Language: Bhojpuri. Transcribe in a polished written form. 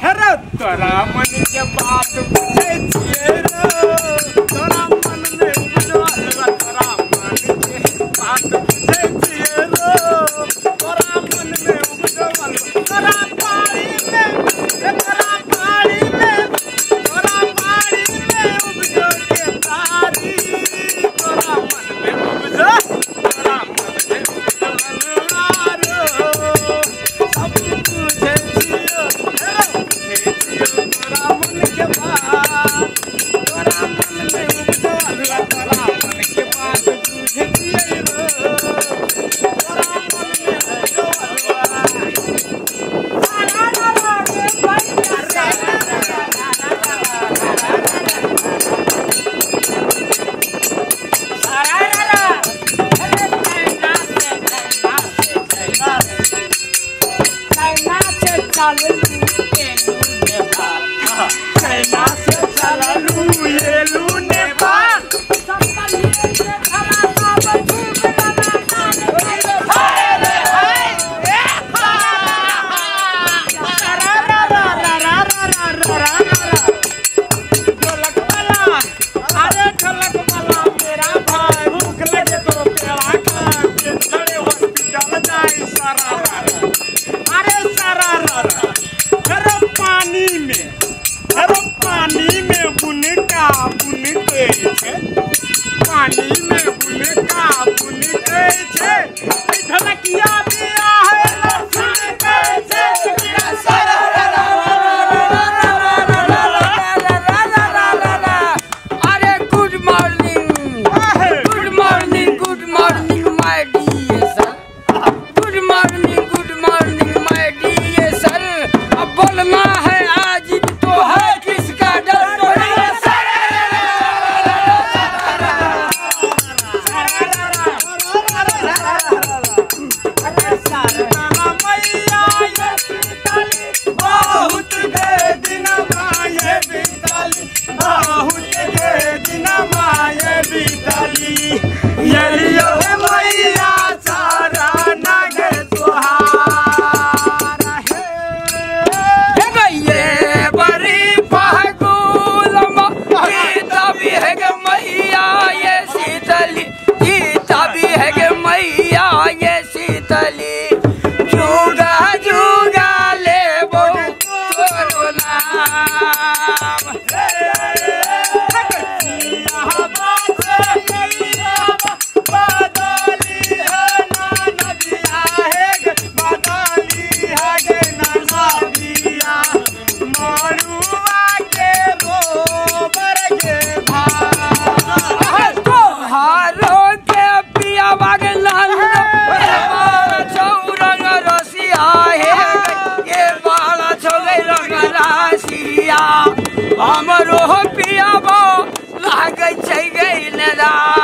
हेरा तोरा मन के बात पूछे छिए रो तोरा मन में उपजल तोरा मन के बात पूछे छिए रो तोरा मन में उपजल तोरा पानी में तोरा पानी में उपजो के तारी तोरा मन में उपजल तोरा मन में उपजल रो सब पूछे छिए तोरा मन के बात तोरा मन में उपजल तोरा मन के बात पूछे छिए रो तोरा मन में हमरो पियाबो लागै छै गै नदा।